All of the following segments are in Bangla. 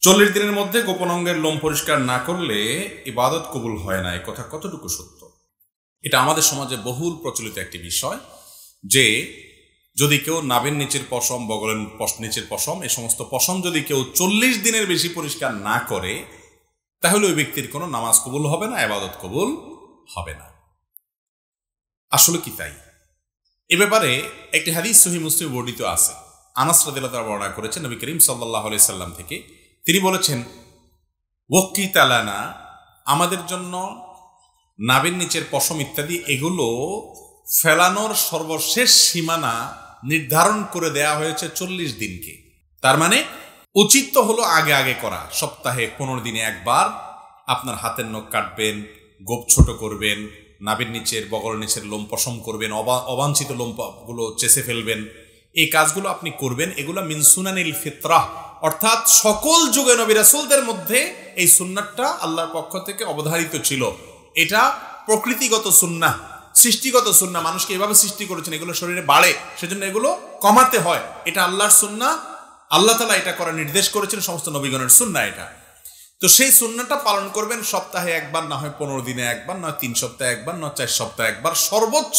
40 দিনের মধ্যে গোপন অঙ্গের লোম পরিষ্কার না করলে ইবাদত কবুল হয় না, এই কথা কতটুকু সত্য? এটা আমাদের সমাজে বহুল প্রচলিত একটি বিষয় যে যদি কেউ নাভির নিচের পশম, বগলের নিচের পশম, এই সমস্ত পশম যদি কেউ 40 দিনের বেশি পরিষ্কার না করে তাহলে ওই ব্যক্তির কোনো নামাজ কবুল হবে না, ইবাদত কবুল হবে না। আসলে কি তাই? এ ব্যাপারে একটি হাদিস সহিহ মুসলিম বর্ণিত আছে। আনাস রাদিয়াল্লাহু তাআলা বর্ণনা করেছেন নবী করিম সাল্লাল্লাহু আলাইহি সাল্লাম থেকে। তিনি বলেছেন, ওয়াক্কিত লানা, আমাদের জন্য নাভির নিচের পশম ইত্যাদি এগুলো ফেলানোর সর্বশেষ সীমানা নির্ধারণ করে দেয়া হয়েছে 40 দিনকে। তার মানে উচিত তো হলো আগে আগে করা। সপ্তাহে 15 দিনে একবার আপনার হাতের নখ কাটবেন, গোপ ছোট করবেন, নাভির নিচের বগল নিচের লোম পশম করবেন, অবাঞ্ছিত লোমগুলো চেষে ফেলবেন। এই কাজগুলো আপনি করবেন। এগুলো মিন সুনানিল ফিতরাহ, অর্থাৎ সকল যুগে নবী রাসূলদের মধ্যে এই সুন্নাতটা আল্লাহর পক্ষ থেকে অবধারিত ছিল। এটা প্রকৃতিগত সুন্নাহ, সৃষ্টিগত সুন্নাহ। মানুষকে এভাবে সৃষ্টি করেছেন, এগুলো শরীরে বাড়ে, সেজন্য এগুলো কমাতে হয়। এটা আল্লাহর সুন্নাহ, আল্লাহ তাআলা এটা করার নির্দেশ করেছেন, সমস্ত নবীগণের সুন্নাহ এটা। তো সেই সুন্নাহটা পালন করবেন সপ্তাহে একবার, না হয় 15 দিনে একবার, নয় 3 সপ্তাহে একবার, নয় 4 সপ্তাহে একবার, সর্বোচ্চ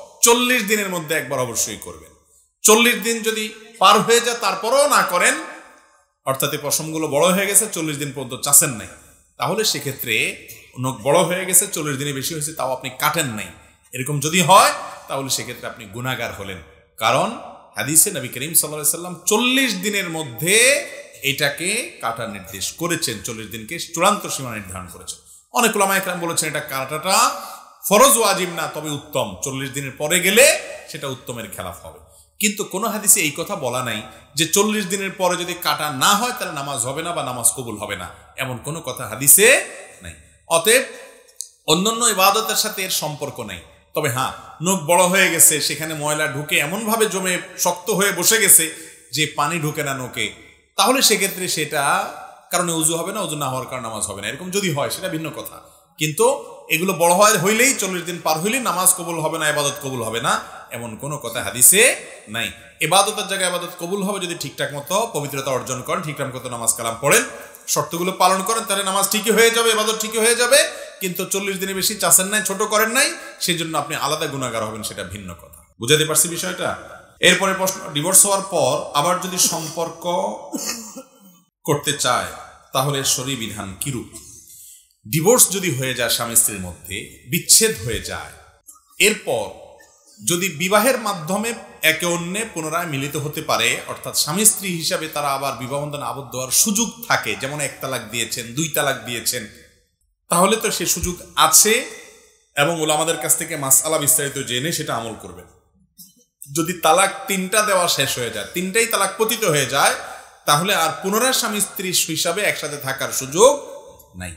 40 দিনের মধ্যে একবার অবশ্যই করবেন। 40 দিন যদি পার হয়ে যায় তারপরেও না করেন, অর্থাৎ এই পশমগুলো বড় হয়ে গেছে, 40 দিন পর্যন্ত চাষেন নাই, তাহলে সেক্ষেত্রে নখ বড় হয়ে গেছে, 40 দিনে বেশি হয়েছে, তাও আপনি কাটেন নাই, এরকম যদি হয় তাহলে সেক্ষেত্রে আপনি গুনাহগার হলেন। কারণ হাদিসে নবী করিম সাল্লাল্লাহু আলাইহি সাল্লাম 40 দিনের মধ্যে এটাকে কাটার নির্দেশ করেছেন, 40 দিনকে চূড়ান্ত সীমা নির্ধারণ করেছেন। অনেক উলামায়ে কেরাম বলেছেন এটা কাটাটা ফরজ ওয়াজিব না, তবে উত্তম। 40 দিনের পরে গেলে সেটা উত্তমের খেলাফ হবে। কিন্তু কোন হাদিসে এই কথা বলা নাই যে 40 দিনের পরে যদি কাটা না হয় তাহলে নামাজ হবে না বা নামাজ কবুল হবে না, এমন কোনো কথা হাদিসে নাই। অতএব অন্যান্য ইবাদতের সাথে এর সম্পর্ক নাই। তবে হ্যাঁ, নখ বড় হয়ে গেছে, সেখানে ময়লা ঢুকে এমনভাবে জমে শক্ত হয়ে বসে গেছে যে পানি ঢুকে না নখে, তাহলে সেক্ষেত্রে সেটা কারণে উজু হবে না, উজু না হওয়ার কারণে নামাজ হবে না, এরকম যদি হয় সেটা ভিন্ন কথা। কিন্তু এগুলো বড় হইলেই 40 দিন পার হইলেই নামাজ কবুল হবে না, ইবাদত কবুল হবে না, এমন কোনো কথা হাদিসে নাই। ইবাদতের জায়গায় ইবাদত কবুল হবে যদি ঠিকঠাক মতো পবিত্রতা অর্জন করেন, ঠিকঠাক মতো নামাজ কালাম পড়েন, শর্তগুলো পালন করেন, তাহলে নামাজ ঠিকই হয়ে যাবে, ইবাদত ঠিকই হয়ে যাবে। কিন্তু 40 দিনে বেশি চাষেন নাই, ছোট করেন নাই, সেই জন্য আপনি আলাদা গুনাহগার হবেন, সেটা ভিন্ন কথা। বুঝাতে পারছি বিষয়টা? এরপরে প্রশ্ন, ডিভোর্স হওয়ার পর আবার যদি সম্পর্ক করতে চায় তাহলে শরীয়ী বিধান কিরূপ? ডিভোর্স যদি হয়ে যায়, স্বামী স্ত্রীর মধ্যে বিচ্ছেদ হয়ে যায়, এরপর যদি বিবাহের মাধ্যমে একে অন্যে পুনরায় মিলিত হতে পারে, অর্থাৎ স্বামী স্ত্রী হিসাবে তারা আবার বিবাহ বন্ধনে আবদ্ধ হওয়ার সুযোগ থাকে, যেমন 1 তালাক দিয়েছেন, 2 তালাক দিয়েছেন, তাহলে তো সে সুযোগ আছে এবং ওলামাদের কাছ থেকে মাসআলা বিস্তারিত জেনে সেটা আমল করবেন। যদি তালাক 3টা দেওয়া শেষ হয়ে যায়, 3টাই তালাক পতিত হয়ে যায়, তাহলে আর পুনরায় স্বামী স্ত্রী হিসাবে একসাথে থাকার সুযোগ নাই।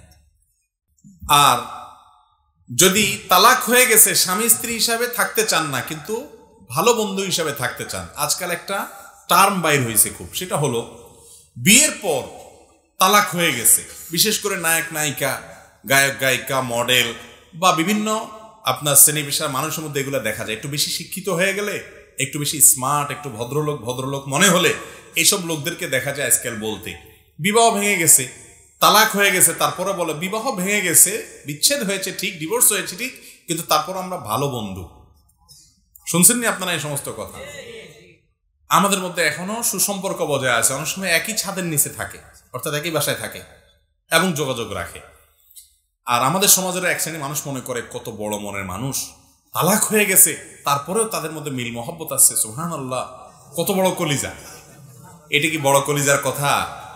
আর যদি তালাক হয়ে গেছে, স্বামী স্ত্রী হিসাবে থাকতে চান না, কিন্তু ভালো বন্ধু হিসাবে থাকতে চান, আজকাল একটা টার্ম বাইর হয়েছে খুব, সেটা হলো বিয়ের পর তালাক হয়ে গেছে, বিশেষ করে নায়ক নায়িকা, গায়ক গায়িকা, মডেল বা বিভিন্ন আপনার শ্রেণী পেশার মানুষের মধ্যে এগুলো দেখা যায়। একটু বেশি শিক্ষিত হয়ে গেলে, একটু বেশি স্মার্ট, একটু ভদ্রলোক মনে হলে এইসব লোকদেরকে দেখা যায় আজকাল বলতে, বিবাহ ভেঙে গেছে, তালাক হয়ে গেছে, তারপরে বলে বিবাহ ভেঙে গেছে, বিচ্ছেদ হয়েছে ঠিক, ডিভোর্স হয়েছে ঠিক, কিন্তু তারপর আমরা ভালো বন্ধু। শুনছেননি আপনারা এই সমস্ত কথা? আমাদের মধ্যে এখনো সুসম্পর্ক বজায় আছে, অনেক সময় একই ছাদের নিচে থাকে, অর্থাৎ একই বাসায় থাকে এবং যোগাযোগ রাখে। আর আমাদের সমাজের এক শ্রেণী মানুষ মনে করে কত বড় মনের মানুষ, তালাক হয়ে গেছে তারপরেও তাদের মধ্যে মিল মহব্বত আছে, সুবহানাল্লাহ, কত বড় কলিজা। এটা কি বড় কলিজার কথা?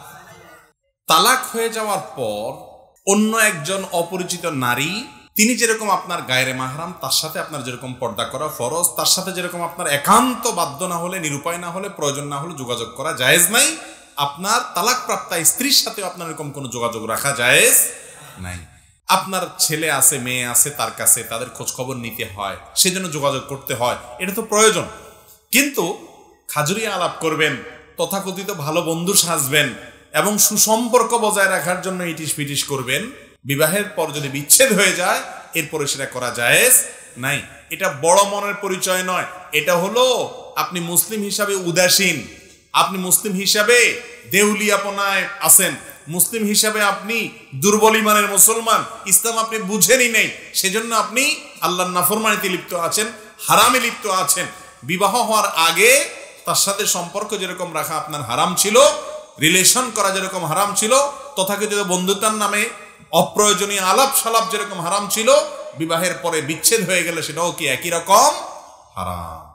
তালাক হয়ে যাওয়ার পর অন্য একজন অপরিচিত নারী, তিনি যেরকম আপনার গায়রে মাহরাম, তার সাথে আপনার যেরকম পর্দা করা ফরজ, তার সাথে যেরকম আপনার একান্ত বাধ্য না হলে, নিরুপায় না হলে, প্রয়োজন না হলে যোগাযোগ করা জায়েজ নাই, আপনার তালাক প্রাপ্তা স্ত্রীর সাথে আপনার এরকম কোনো যোগাযোগ রাখা জায়েজ নাই। আপনার ছেলে আছে, মেয়ে আছে, তার কাছে তাদের খোঁজ খবর নিতে হয়, সেজন্য যোগাযোগ করতে হয়, এটা তো প্রয়োজন। কিন্তু খাজুরিয়া আলাপ করবেন, তথাকথিত ভালো বন্ধু সাজবেন এবং সুসম্পর্ক বজায় রাখার জন্য ইটিস পিটিস করবেন, বিবাহের পর যদি বিচ্ছেদ হয়ে যায় এরপরে সেটা করা জায়েজ নাই। এটা বড় মনের পরিচয় নয়, এটা হলো আপনি মুসলিম হিসাবে উদাসীন, আপনি মুসলিম হিসাবে দেউলিয়াপনায় আছেন, মুসলিম হিসাবে আপনি দুর্বল ইমানের মুসলমান, ইসলাম আপনি বুঝেনই নেই, সেজন্য আপনি আল্লাহর নাফরমানিতে লিপ্ত আছেন, হারামে লিপ্ত আছেন। বিবাহ হওয়ার আগে তার সাথে সম্পর্ক যেরকম রাখা আপনার হারাম ছিল, রিলেশন করা যেরকম হারাম ছিল, তথাকথিত বন্ধুতার নামে অপ্রয়োজনীয় আলাপ সালাপ যেরকম হারাম ছিল, বিবাহের পরে বিচ্ছেদ হয়ে গেলে সেটাও কি একই রকম হারাম।